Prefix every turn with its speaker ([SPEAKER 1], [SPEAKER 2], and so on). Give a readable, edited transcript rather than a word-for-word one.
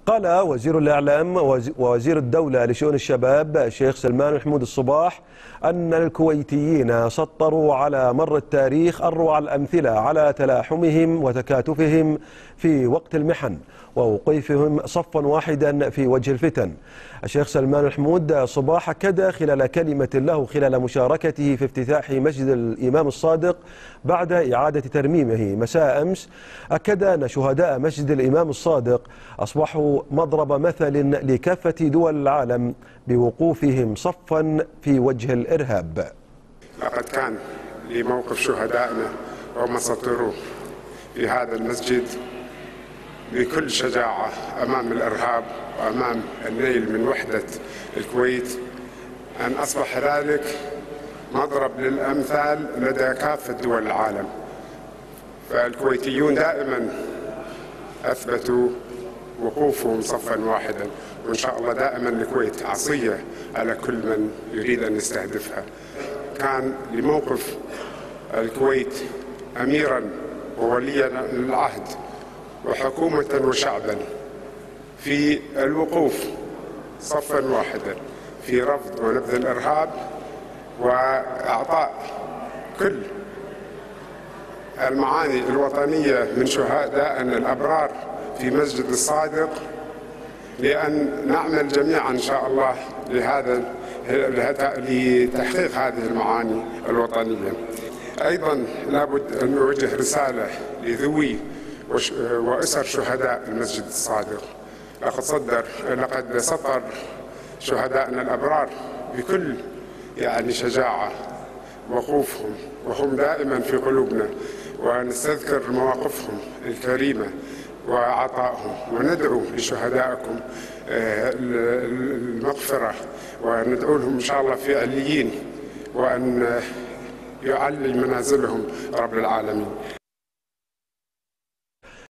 [SPEAKER 1] قال وزير الإعلام ووزير الدولة لشؤون الشباب الشيخ سلمان محمود الصباح أن الكويتيين سطروا على مر التاريخ أروع الأمثلة على تلاحمهم وتكاتفهم في وقت المحن ووقوفهم صفا واحدا في وجه الفتن. الشيخ سلمان محمود الصباح أكد خلال كلمة له خلال مشاركته في افتتاح مسجد الإمام الصادق بعد إعادة ترميمه مساء أمس، أكد أن شهداء مسجد الإمام الصادق أصبحوا مضرب مثل لكافة دول العالم بوقوفهم صفا في وجه الإرهاب.
[SPEAKER 2] لقد كان لموقف شهدائنا وما سطروا في هذا المسجد بكل شجاعة أمام الإرهاب وأمام النيل من وحدة الكويت، أن أصبح ذلك مضرب للأمثال لدى كافة دول العالم. فالكويتيون دائما أثبتوا وقوفهم صفا واحدا، وإن شاء الله دائما الكويت عصية على كل من يريد أن يستهدفها. كان لموقف الكويت أميرا ووليا للعهد وحكومة وشعبا في الوقوف صفا واحدا في رفض ونبذ الإرهاب وإعطاء كل المعاني الوطنية من شهدائنا الأبرار في مسجد الصادق، لأن نعمل جميعا إن شاء الله لتحقيق هذه المعاني الوطنية. أيضا لابد أن نوجه رسالة لذوي وأسر شهداء المسجد الصادق. لقد سطر شهدائنا الأبرار بكل شجاعة وقوفهم، وهم دائما في قلوبنا، ونستذكر مواقفهم الكريمة وعطائهم، وندعو لشهدائكم المغفرة، وندعو لهم إن شاء الله في عليين، وأن يعلي منازلهم رب العالمين.